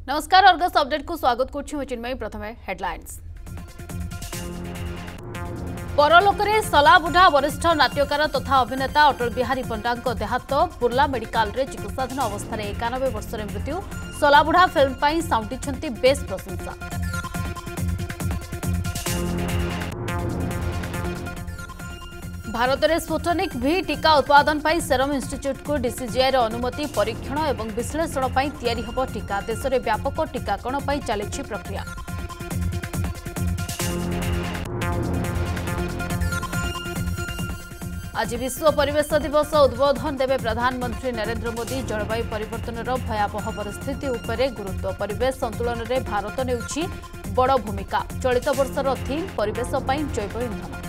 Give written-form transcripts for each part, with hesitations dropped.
नमस्कार Argus update को स्वागत करुछि चिन्मयी। प्रथमे हेडलाइंस। परलोकरे सलाबुढ़ा वरिष्ठ नाट्यकार तथा अभिनेता अटल बिहारी पंडा देहांत बुर्ला मेडिकल रे चिकित्साधीन अवस्था 91 वर्षर मृत्यु। सलाबुढ़ा फिल्म पाई साउंटिछंती बेस प्रशंसा। भारत में स्पुटनिक V टीका उत्पादन पर सेरम इंस्टीट्यूट को डीसीजीआई अनुमति। परीक्षण और विश्लेषण पर तैयारी होब टीका। देश में व्यापक टीकाकरण पर चली प्रक्रिया। आज विश्व परिवेश दिवस उद्बोधन देवे प्रधानमंत्री नरेंद्र मोदी। जलवायु परिवर्तन भयावह परिस्थिति उपरे गुरुत्व। परिवेश संतुलन में भारत नेउछि बड़ भूमिका। चलित वर्षर थीम परिवेश पर जैव इंधन।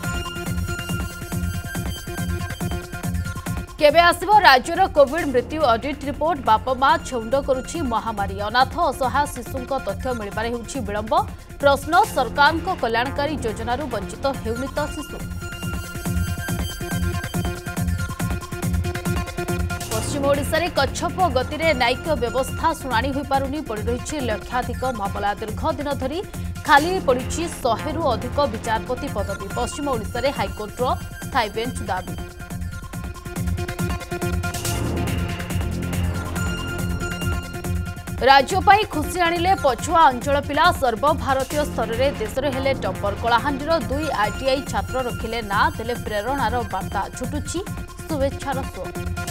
केबे आसिबो राज्यर कोविड मृत्यु ऑडिट रिपोर्ट। बाप मां छौंड करुछि महामारी। अनाथ असहाय शिशुंक तथ्य मिलबारे हेउछि विलंब। प्रश्न सरकारक कल्याणकारी योजनारू वंचित हेउनि त शिशु। पश्चिम ओडिशा रे कच्छप गति रे न्यायिक व्यवस्था शुणाणी होई पारुनी। पड़ी रहिछि लक्षाधिक मामला। दीर्घ दिन धरी खाली पड़िछि 100 रु अधिक विचारपति पदवी। पश्चिम ओडिशा रे हाईकोर्टर स्थायी बेंच दाबी। राज्य पाई खुशी आनिले पछुआ अंचल पिला। सर्वभारतीय स्तर में देश में हेले टप्पर। कलाहांडीर 2 आईटीआई छात्र रखिले ना देले प्रेरणार बार्ता। छुटुछि शुभेच्छार स्वर।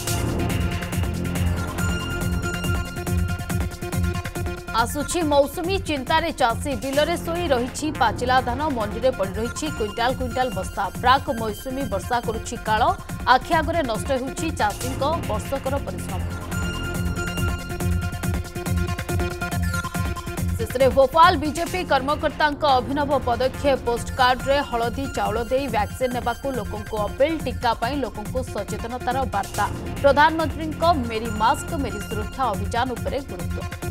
आसुछि मौसुमी चिंतारे चाषी। बिलरे सोई रहिछि पाचिला धान। मंडी में पड़ी रहिछि क्विंटाल क्विंटाल बस्ता। प्राक मौसुमी वर्षा करुछि काल। आखि आगरे नष्ट हेउछि चाषीक वर्षकर परिश्रम। शेषे भोपाल बीजेपी कर्मकर्ता अभिनव पदक्षेप। पोस्टकार्ड रे हलदी चाउल दे वैक्सीन नेबाकू लोकंकु अपील। टीका पाई लोकंकु सचेतनतार वार्ता। प्रधानमंत्री मेरी मास्क मेरी सुरक्षा अभियान उपरे गुरुत्व।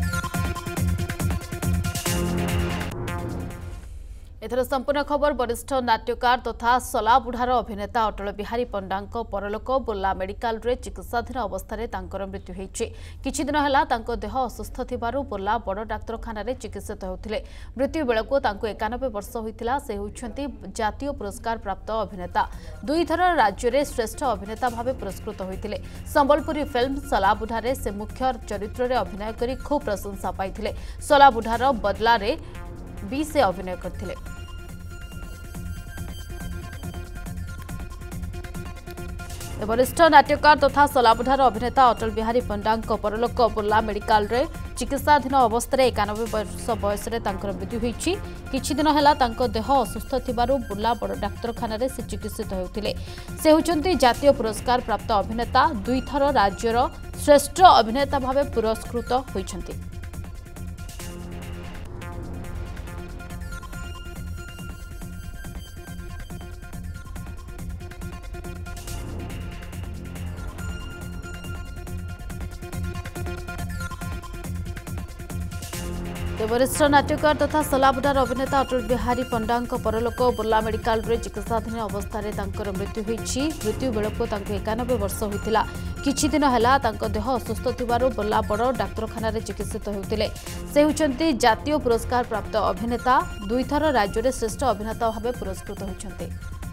एथर संपूर्ण खबर। वरिष्ठ नाट्यकार तथा सलाबुढ़ार अभिनेता अटल बिहारी पंडा परलोक। बुर्ला मेडिकल रे चिकित्साधीन अवस्था मृत्यु होइछि। किछि दिन हैला तांको देह असुस्थ थिबारु बुर्ला बड़ डाक्तरखाना रे चिकित्सित होउथिले। मृत्यु बेलको तांको 91 वर्ष होइथिला। से होउछंती जातीय पुरस्कार प्राप्त अभिनेता। 2 थर राज्य रे श्रेष्ठ अभिनेता भावे पुरस्कृत होइथिले। संबलपुरी फिल्म सलाबुढ़ा रे से मुख्य चरित्र रे अभिनय करी खूब प्रशंसा पाइथिले। सलाबुढ़ार बदला रे भी से अभिनय करथिले। वरिष्ठ नाट्यकार तथा सलाबुढ़ार अभिनेता अटल बिहारी पंडा परलोक। बुर्ला मेडिकल रे चिकित्साधीन अवस्था 91 वर्ष बयस मृत्यु होइछि। किछि दिन हैला तांको देह असुस्थ थिबारु बुर्ला बड़ डाक्तरखाना रे से चिकित्सित होउथिले। से होउछंती जातीय पुरस्कार प्राप्त अभिनेता। 2 थर राज्यर श्रेष्ठ अभिनेता भावे पुरस्कृत होइछंती। वरिष्ठ नाट्यकार तथा सलाबुढ़ार अभिनेता अटल बिहारी पंडा परलोक। बुर्ला मेडिकल रे चिकित्साधीन अवस्था मृत्यु होइछि। मृत्यु बेलको 91 वर्ष होइथिला। किछि दिन हैला तांको देह असुस्थ थिबारु बुर्ला बड़ डाक्तरखाना रे चिकित्सित होउथिले। से होउछंती जातीय पुरस्कार प्राप्त अभिनेता। 2 थर राज्य रे श्रेष्ठ अभिनेता भावे पुरस्कृत होउछंती।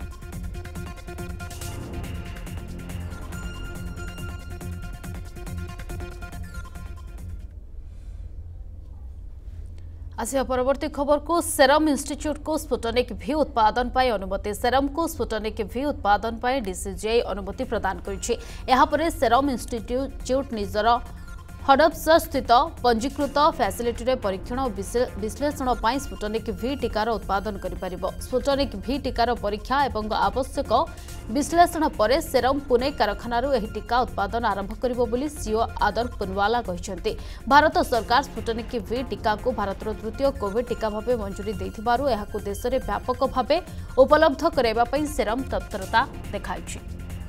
आसिया परवर्ती खबर को। सेरम इंस्टीट्यूट को स्पुटनिक V उत्पादन पर अनुमति। सेरम को स्पुटनिक V उत्पादन पर डीसीजीआई अनुमति प्रदान करिछि। एहा परे सेरम इंस्टीट्यूट निजर हडप्स स्थित पंजीकृत फैसिलिटी रे परीक्षण और विश्लेषण पर स्पुटनिक V टीकार उत्पादन करिपारिबो। स्पुटनिक V टीकार परीक्षा एवं आवश्यक विश्लेषण पर सेरम पुणे कारखानारू एही टीका उत्पादन आरंभ करिबो बोली सीओ आदर पुनवाला कहिसेंती। भारत सरकार स्पुटनिक V टीका को भारतर तृतीय कोविड टीका भावे मंजूरी दैथिबारु एहाकु देश रे व्यापक भावे उपलब्ध कराइबा पई सेरम तत्परता देखाइछि।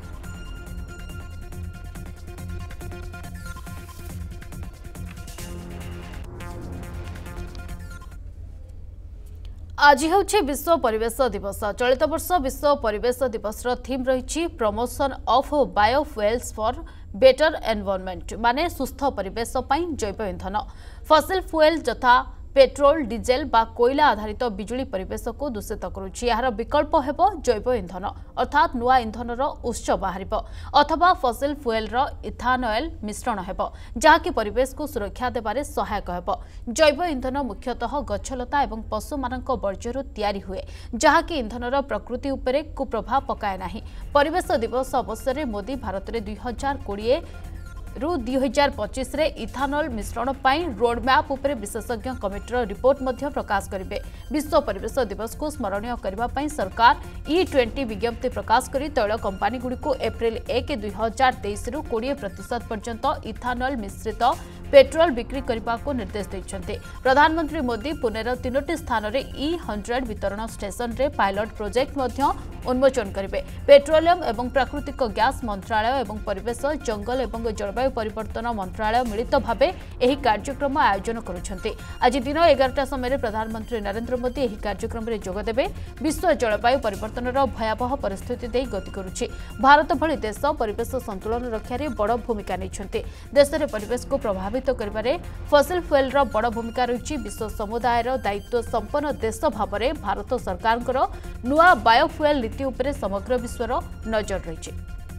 आज ହେଉଛି विश्व परिवेश दिवस। चलित वर्ष विश्व परिवेश दिवस थीम रही promotion of biofuels for better environment माने सुस्थ परिवेश पई जैव इंधन फसिल फ्यूएल जथा पेट्रोल डीजेल बा कोयला आधारित बिजुली परिवेश को दूषित करुछि। यार विकल्प हेबो जैव इंधन अर्थात नुआ इंधनर उत्स बाहरिबो अथवा फसिल फ्यूएल रो इथानॉल मिश्रण हेबो जहाँकि परिवेश को सुरक्षा देबारे सहायक हेबो। जैव इंधन मुख्यतः गछलता एवं पशु मानक वर्ज्यरु तयारी हुए जहाँकि इंधनर प्रकृति उपरे कुप्रभाव पकाए नाही। परिवेश दिवस अवसर में मोदी भारत में 2020 रु 2025 रे इथानॉल मिश्रण पाई रोडमैप उपरे विशेषज्ञ कमिटीर रिपोर्ट मध्य प्रकाश करिवे। विश्व परिवेश दिवस को स्मरणीय करबा पाई सरकार E20 विज्ञप्ति प्रकाश करी तैल कंपनी गुडी को एप्रिल 1 2023 रु 20% पर्यंत इथानॉल मिश्रित पेट्रोल बिक्री करने को निर्देश देते। प्रधानमंत्री मोदी पुणेर 3टी स्थान में E100 वितरण स्टेशन रे पायलट प्रोजेक्ट मध्य उन्मोचन करेंगे। पेट्रोलियम एवं प्राकृतिक गैस मंत्रालय एवं परिवेश जंगल एवं जलवायु परिवर्तन मंत्रालय मिलित भाव यह कार्यक्रम आयोजन करुछन्ते। आज दिन 11टा समय प्रधानमंत्री नरेंद्र मोदी यह कार्यक्रम में जोगदेवे। विश्व जलवायु परिवर्तन भयावह परिस्थिति दे गति करुछि। भारत भली देश परिवेश संतुलन रक्षा बड़ भूमिका नहीं। देश में परिवेश को प्रभावित करिबारे फसिल फ्यूएल रो बड़ भूमिका रही। विश्व समुदायर दायित्व संपन्न देश भाव में भारत सरकार नुआ बायोफ्यूएल नीति उपरे समग्र विश्वर नजर रही।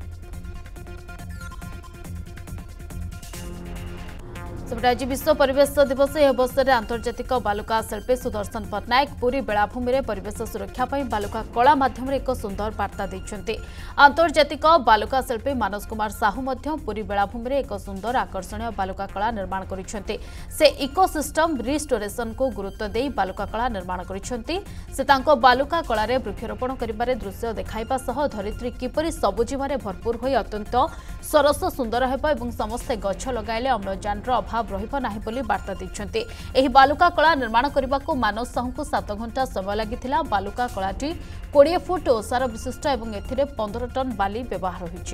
आज विश्व परिवेश दिवस यह अवसर में आंतर्जातिक बालुका शिल्पी सुदर्शन पट्टनायक पुरी बेलाभूमि में परिवेश सुरक्षा बालुका कला माध्यम एक सुंदर वार्ता देते। आंतर्जातिक बालुका शिल्पी मानस कुमार साहू पुरी बेलाभूमि में एक सुंदर आकर्षणीय बालुका कला निर्माण करते। से इकोसिस्टम रिस्टोरेशन को गुरुत्व दे बालुका कला निर्माण करते। बालुका कलार वृक्षरोपण कर दृश्य देखाइबा सह धरित्री किपरि सबुजिमारे भरपूर हो अत्यंत सरस सुंदर हेबा समस्ते गछ लगाइले अम्लजानर अभाव रहिबो नाही बोली वार्ता दैछन्ते। एही बालुका कला निर्माण करने को मानस साहू को 7 घंटा समय लागिथिला। बालुका कलाटी 20 फुट ओसार विशिष्ट एवं एथिरे 15 टन बाली व्यवहार होइछि।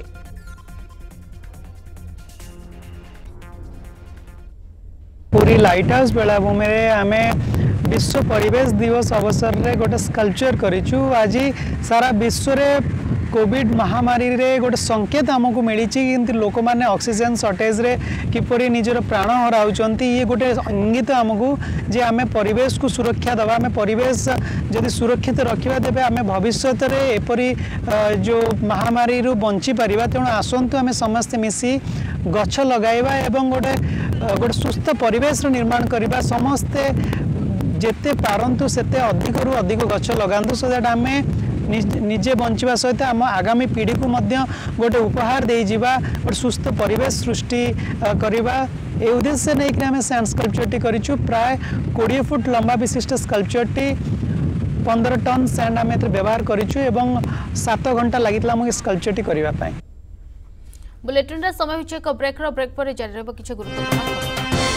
पूरी लाइट हाउस बेलाभूमि रे आमे विश्व परिवेश दिवस अवसर रे गोटे स्कल्पचर करिछु। आज सारा विश्व रे कोविड महामारी रे गोटे संकेत आमको मिली कि लोक मैंने ऑक्सीजन शॉर्टेज रे किपरि निजर प्राण हराउचंती। ये गोटे इंगित आमको जे आमे परिवेश को सुरक्षा दबा आमे परिवेश जदि सुरक्षित रखा तेबे आमे भविष्य रे एपरी जो महामारी रु बंची परिबा। तेणु आसंतु आमे समस्त मिसी गछ लगाइबा एवं गोटे सुस्थ परिवेश निर्माण करबा। समस्ते जेते पारंतु सेते अधिक रु अधिक गछ लगांतु सो दैट आमे निजे बंचवा सहित आम आगामी पीढ़ी को मध्य गोटे उपहार दे जीवा गोटे सुस्थ परिवेश सृष्टि करवा। ए उद्देश्य नहीं कि आम सैंड स्कल्पचर करिछु। प्राय 20 फुट लंबा विशिष्ट स्कल्पचर 15 टन सैंड आम व्यवहार करिछु एवं 7 घंटा लगितला मो स्कल्पचर करबा पई। बुलेटिन रे समय होचे एक ब्रेक पर जारी रहबो किछ गुरुत्वपूर्ण।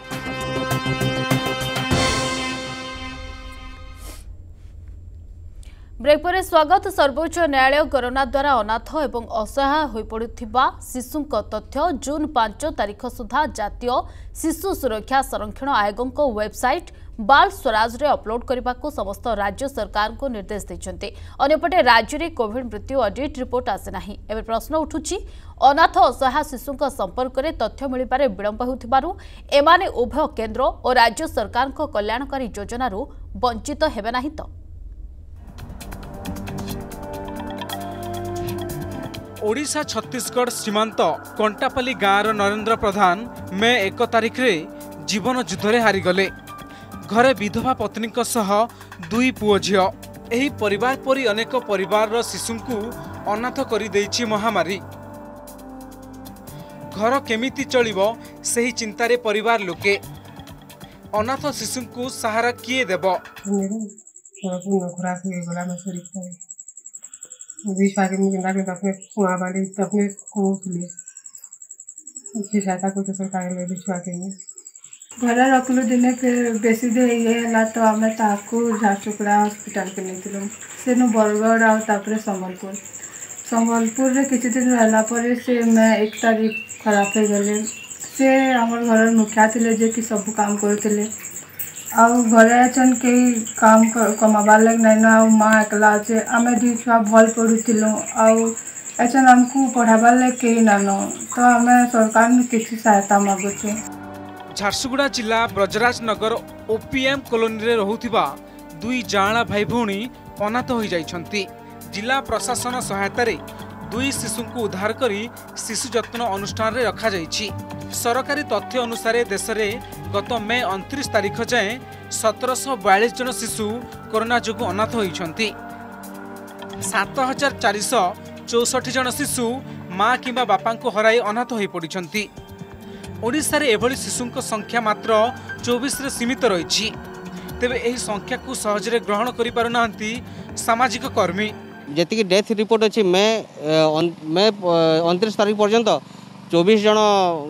ब्रेक पर स्वागत। सर्वोच्च न्यायालय कोरोना द्वारा अनाथ एवं असहाय हो पड़ुथिबा शिशु तथ्य जून 5 तारिख सुधा जातीय शिशु सुरक्षा संरक्षण आयोगों वेबसाइट बाल स्वराज रे अपलोड करने को समस्त राज्य सरकार को निर्देश देते। अन्यपटे राज्य में कोविड मृत्यु ऑडिट रिपोर्ट आसे नाही। एवं प्रश्न उठुछि अनाथ असहाय शिशु संपर्क में तथ्य मिलबारे विलंब होउथिबारु एमाने उभय केंद्र और राज्य सरकार कल्याणकारी योजना वंचित हेबे नाही। तो ओडिशा छत्तीसगढ़ सीमांत कंटापाली गाँवर नरेंद्र प्रधान मे 1 तारिख रे जीवन युद्धरे हारिगले। घरे विधवा पत्नी सह 2 पुओ झियो। एही परिवार परी अनेक परिवार शिशु को अनाथ करि देइछि महामारी। घर केमिति चलिबो सेही चिंतारे परिवार लोके। अनाथ शिशु को सहारा किए देबो। घर रखलु दिने फिर बेसी दे ये तो आम झारसुगुड़ा हॉस्पिटल के नहीं से बरगढ़ आउे संबलपुर रे किसी दिन रहला पर से मैं 1 तारिख खराब हो गले। से आम घर मुखिया थे जे कि सब काम करते घरे अचन कई काम कमाबार लगे नहीं ना माँ एकला अच्छे आम 2 छुआ भल पढ़ुलु ऐसा हमको पढ़ाबार ले कहीं नानो तो आम सरकार किसी सहायता मागुचे। झारसुगुड़ा जिला ब्रजराज नगर ओपीएम कॉलोनी रे रहुथिबा दुई जाणा भाई भौणी अनाथ हो जाइछंती। जिला प्रशासन सहायता रे दुई शिशु को उद्धार करी शिशु जत्न अनुष्ठान रे रखा जाइछि। सरकारी तथ्य अनुसार देश रे गत मे 29 तारिख जाए 1742 जन शिशु कोरोना जोगु अनाथ होइछंती। 7464 जन शिशु माँ किंबा बापा को हराई अनाथ हो पड़िछंती। ओडिशा रे एभली शिशुंक संख्या मात्र 24 रे सीमित रही। तेबे एही संख्या को सहजरे ग्रहण करि पारु नांती सामाजिक कर्मी। जेतिकी डेथ रिपोर्ट अच्छी मे 29 तारीख पर्यंत 24 जन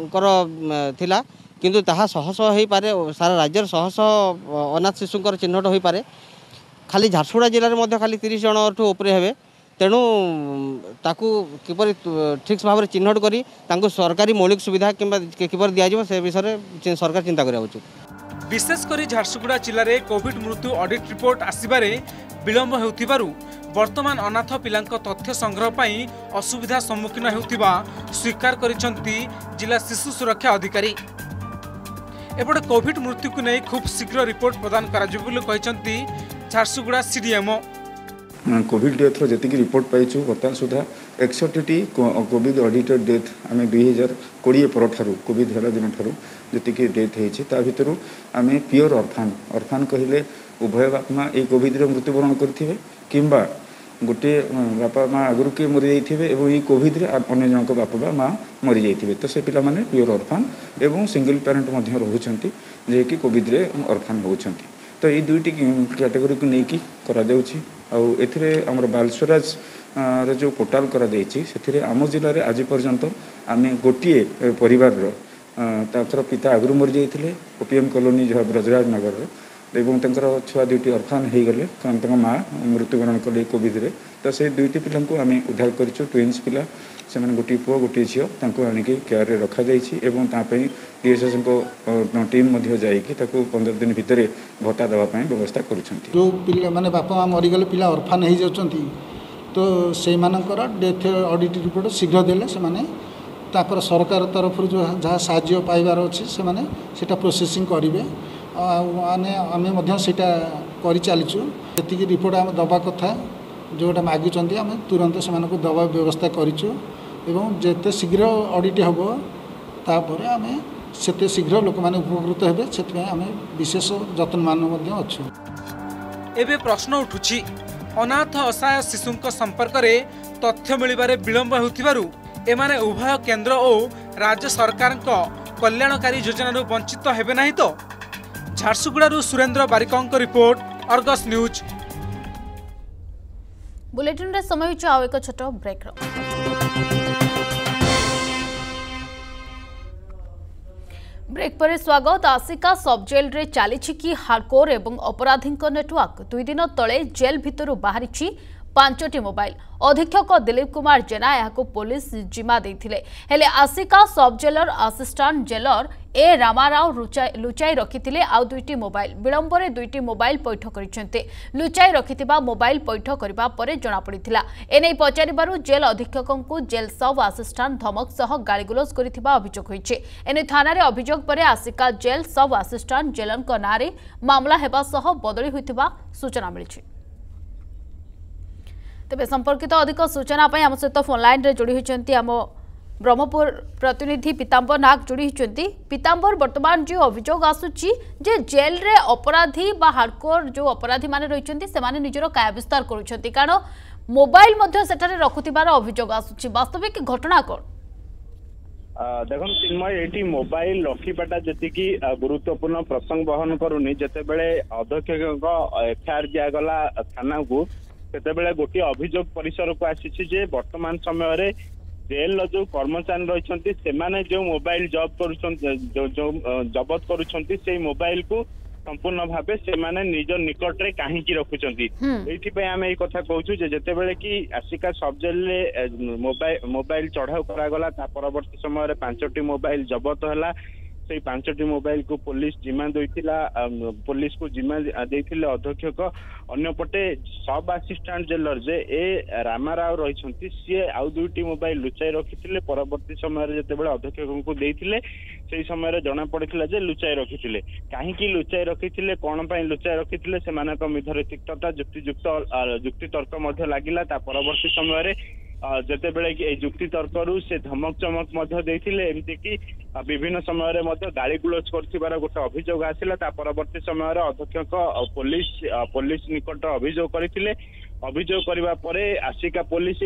थिला किंतु ताहा शह शह हो पारे सारा राज्य शह शह अनाथ शिशुंकर चिन्हट हो पारे। खाली झारसुगुड़ा जिले में खाली 30 जन उपरे हेबे। तेणु ताकू किपर ठीक भाव में चिन्हट करी तांको सरकारी मौलिक सुविधा किपर दिया से विषय सरकार चिंता करा उचित। विशेषकर झारसुगुड़ा जिले में कोविड मृत्यु ऑडिट रिपोर्ट आसबारे विलंब हेउथिबारु वर्तमान अनाथ पिलांक तथ्य संग्रह पाई असुविधा सम्मुखीन हेउथिबा स्वीकार करिसंती जिला शिशु सुरक्षा अधिकारी। एपटे कोविड मृत्यु को नहीं खूब शीघ्र रिपोर्ट प्रदान कराजिबो बोली कहिसंती झारसुगुड़ा सीडीएमओ। कोविड डेथ जी रिपोर्ट पाइचु बर्तमान सुधा 61टी कोविड ऑडिटेड डेथ आम 2020 पर कोविड है दिन ठार जी डेथ होता भर आम प्योर ऑर्फान कहले उभय बापा माँ ये कोविड मृत्युवरण करेंगे किंबा गोटे बापा माँ आगुरी किए मरी जाइए और ये कोविड अन्य जनक बापा माँ मरी जाइए तो से पिला माने प्योर ऑर्फान एवं सिंगल पेरेंट रोचंती जे कि कोविड ऑर्फान होचंती। तो ये दुईटी कैटेगरी को लेकिन करा आमर बाल स्वराज जो पोर्टाल करा से आम जिले में आज पर्यंत आम गोटे परिवार तर पिता आगुरी मरी जाइए ओपीएम कॉलोनी जो ब्रजराज नगर एवं छुआ दुईटी ऑर्फान हो गले माँ मृत्युवरण कले कोविड रे। तो से दुईटी पिला आम उद्धार करूँ ट्विन्स पिला से गोटे पुओ गोटे झील आणिक केयर रखा जापी डीएसएस टीम जाकि 15 दिन भितर भत्ता देवाई व्यवस्था कर जो पिला माने बापा माँ मरीगले पिला ऑर्फान हो जाती तो से डेथ ऑडिट रिपोर्ट शीघ्र देले से माने तापर सरकार तरफ जो जहाँ साहाय्य पाइबार अच्छे से प्रोसेसिंग करेंगे आने आम से कर चलीचु जी रिपोर्ट आम दबा कथा जोटा मागिंट आम तुरंत से दबा व्यवस्था करूँ एवं जिते शीघ्र ऑडिट हम तापर आम से शीघ्र लोक मैंने उपकृत हेबे से आम विशेष जत्नमान अच्छु। एबे प्रश्न उठुछि अनाथ असहाय शिशुंक संपर्क रे तथ्य मिलिबारे विलंब हेउथिबारु एमाने उभय केंद्र और राज्य सरकार कल्याणकारी योजना वंचित हेबे नाही तो। झारसुगुड़ा सुरेंद्र बारिकंक रिपोर्ट अर्गस न्यूज। बुलेटिन रे समय होइछ आउ एक छोट ब्रेक रो। ब्रेक पर स्वागत। आसिका सब जेल रे चली कि हार्डकोर एवं अपराधी नेटवर्क 2 दिन तले जेल भितर बाहरी 5टी मोबाइल। अधीक्षक दिलीप कुमार जेना यहां पुलिस जिम्मा देथिले हेले आसिका sub jailer assistant jailer A Ramarao लुचाई रखिथिले आउ 2टी मोबाइल विलंबरे 2टी मोबाइल पैठ करिसेंते। लुचाई रखिथिबा मोबाइल पैठ करिबा परे जणा पड़िथिला। एनै पचारिबारु जेल अधीक्षकंकु जेल सब असिस्टेंट धमक सह गालीगुलोज करिथिबा अभियोग होइछे। एनै थाना रे अभियोग परे आसिका जेल सब असिस्टेंट जेलरक नारे मामला हेबा सह बदली होइथिबा सूचना मिलिछि। तेज संपर्कित अधिक सूचना आम सहित फोन लाइन रे जोड़ी होती आम ब्रह्मपुर प्रतिनिधि पीताम्बर नाग जोड़ी होती। पीताम्बर वर्तमान जो अभियोग आसूची जे जेल रे अपराधी बा हार्डकोर जो अपराधी माने रहिचंती से माने निजरो काय विस्तार करूछंती कारण मोबाइल मध्ये सेठारे रखुतिबार अभियोग आसूची वास्तविक घटना कोन देखो चिन्मय ये मोबाइल रखिबाटा जी गुरुत्वपूर्ण प्रसंग बहन करूनी जिते बड़े अध्यक्ष एफआईआर दिगला थाना को से गोटे अभियोग परिसर को आसी वर्तमान समय जेल जो कर्मचारी रही जो मोबाइल जबत कर मोबाइल को संपूर्ण भाव से निज निकट में कहीं रखुंट ये आम ये कथा कहूँ जिते बड़े कि आसिका सब जेल मोबाइल चढ़ाऊ करागला परवर्ती समय 5टी मोबाइल जबत है से 5टी मोबाइल को पुलिस जिम्मा देइथिला पुलिस को जिम्मा देइथिले अध्यक्ष अन्यपटे सब असिस्टेंट जेलर जे ए रामाराव रही सी आउ 2टी मोबाइल लुचाई रखी परवर्ती समय जितेबाला अध्यक्ष को देइथिले से समय जना पड़ता जे लुचाई रखी कहीं लुचाई रखी कौन लुचाई रखी से मध्य तिक्तता जुक्ति तर्क लगिला परवर्ती समय जिते बेले कि जुक्ति तर्करू से धमक चमक एमती कि विभिन्न समय गाड़ी गुलज कर गोटे अभियोग आसला परवर्ती समय अध्यक्ष पुलिस निकट अभियोग करते अभियोग करने पर आसिका पुलिस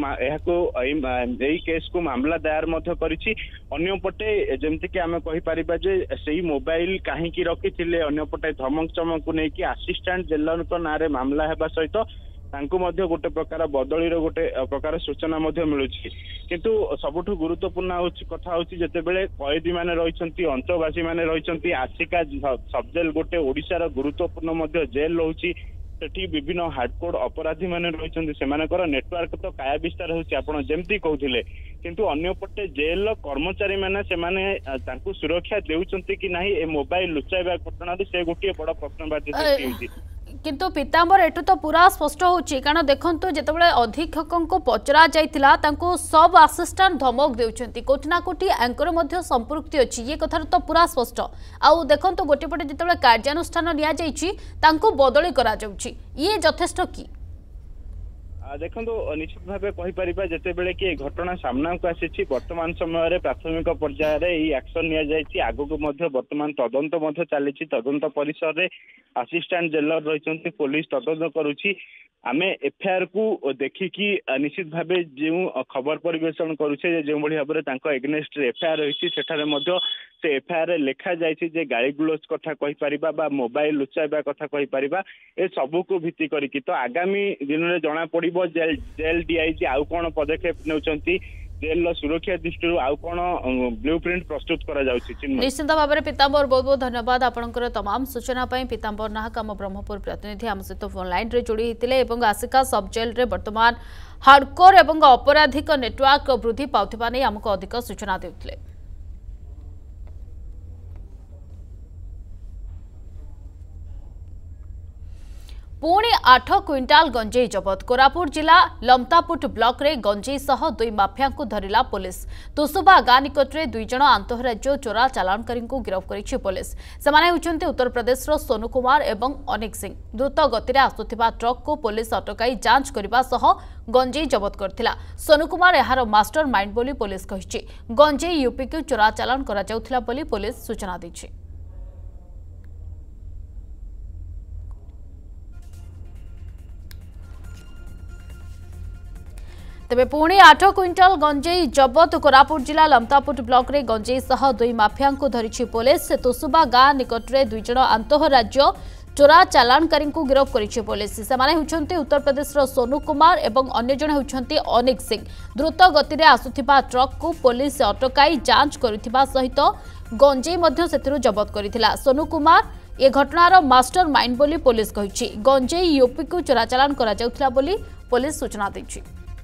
केस को मामला दायर करपटे जमती कि आम कहीपर से मोबाइल कहीं रखी अंपटे धमक चमक को लेकिन आसिस्टेंट जेलर ना मामला होगा सहित गोटे प्रकार बदली गोटे प्रकार सूचना मिलूँ किंतु सबुठ गुरुत्वपूर्ण कथा जिते बड़े कैदी मैंने रही अंचवासी मैंने रही आसिका सब जेल गोटे ओडिशार गुरुत्वपूर्ण जेल रही सेठी विभिन्न हार्डकोर अपराधी मैंने रही नेटवर्क तो काया विस्तार होमती कहते किंतु अन्यपटे जेल कर्मचारी मैंने सुरक्षा देउचंती कि नहीं ए मोबाइल लुचाइबा घटना से गोटे बड़ प्रश्नवाची सृष्टि होती किंतु पीतांबर एटू तो पूरा स्पष्ट होची कारण देखंतु जेतेबेले अधीक्षक को पचरा जाइतिला तांको सब असिस्टेंट धमक देउचंती कोठना कोठी एंकर मध्य संपृक्ति अछि ये कथार तो पूरा स्पष्ट आउ देखंतु गोटे पटे जेतेबेले कार्यानुष्ठान निया जाइछि तांको बदली करा जाउछि ये यथेष्ट की देखो निश्चित भाव कहीपर जिते बड़े कि घटना सामना को आसी वर्तमान समय प्राथमिक पर्यायर एक्शन नि आग को वर्तमान तदंत चली तदंत परिसर में असिस्टेंट जेलर रही पुलिस तदंत करुच्ची आम एफआईआर को देखिकी निश्चित भाव जो खबर परिवेशन करुचे जो भाव में एगेन्स्ट एफआईआर रही से एफआईआर लिखा जाए गाड़ी गुलज कथा कहीपर मोबाइल लुचाइबा कथा कहीपर ए सबू को भित्ति करके तो आगामी दिन में जना पड़ जेल डीआईजी आउ कौन पदक्षेप नेउचंती जेल सुरक्षा दृष्टि आउ कौन ब्लूप्रिंट प्रस्तुत करा जाउछि निश्चित भाव में पीतांबर बहुत बहुत धन्यवाद आपनकर तमाम सूचना पाई पीतांबर नाहक आम ब्रह्मपुर प्रतिनिधि आम सहित फोन लाइन रे जोड़ी होते आसिका सब जेल रे वर्तमान हार्डकोर एवं अपराधिक नेटवर्क वृद्धि पाउथिबा नै हमको अधिक सूचना देउथिले। पुणी 8 क्विंटाल गंजेई जबत कोरापुट जिला लमतापुट ब्लॉक रे गंजेई सह 2 माफिया को धरिला पुलिस तुसुबा गाँ निकट में 2 जन आंतरराज्य चोरा चालाणकारी को गिरफ्त करिछि पुलिस सेमाने होचंते उत्तर प्रदेश रो सोनू कुमार एवं अनिक सिंह द्रुत गति में आसुथिबा ट्रक को पुलिस अटकाई जांच करबा सह गंजेई जबत करथिला सोनू कुमार एहार मास्टर माइंड बोली पुलिस कहिछि गंजेई यूपी को चोरा चालाण करा जाउथिला बोली पुलिस सूचना दैछि। तेबे पुणी 8 क्विंटाल गंजेई जबत कोरापुट जिला लमतापुट ब्लॉक रे गंजेई सह 2 माफिया को धरिछि पुलिस तुसुबा गाँ निकट में 2 जन आंतरराज्य चोरा चालाणकारी को गिरफ्त करिछि पुलिस सेमाने होचंते उत्तर प्रदेश रो सोनू कुमार एवं अन्य जन होचंते अनिक सिंह द्रुत गति में आसुथिबा ट्रक को पुलिस अटकाई जांच करिथिबा सहित गंजेई मध्य सेतिरु जबत करिथिला सोनू कुमार ए घटनार मास्टर माइंड बोली पुलिस कहिछि गंजेई यूपी को चोरा चालाण करा जाउथिला बोली पुलिस सूचना दैछि।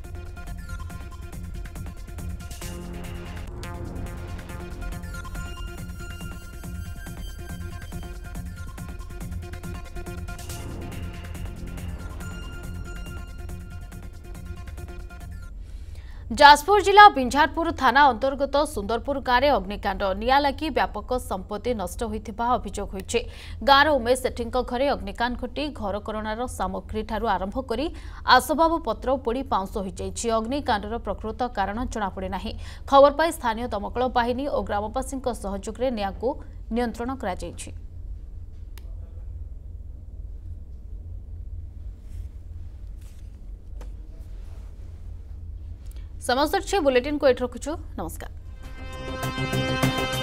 जाजपुर जिला बिंझारपुर थाना अंतर्गत सुंदरपुर गाँव में अग्निकांड निया लगी व्यापक संपत्ति नष्ट होइथिबा अभियोग होइछे। गाँवर उमेश सेठीक घरे अग्निकांड घटी घरकरणार सामग्री ठारू आरंभ करी आसबाब पत्र पोड़ी पाउंस हो जाइछि। अग्निकांडर प्रकृत कारण जनापड़े नाही। खबर पाई स्थानीय दमकल बाहिनी और ग्रामवासी सहयोग में निया को नियंत्रण करा जाइछि। समस्त बुलेटिन को एट रखुछु। नमस्कार।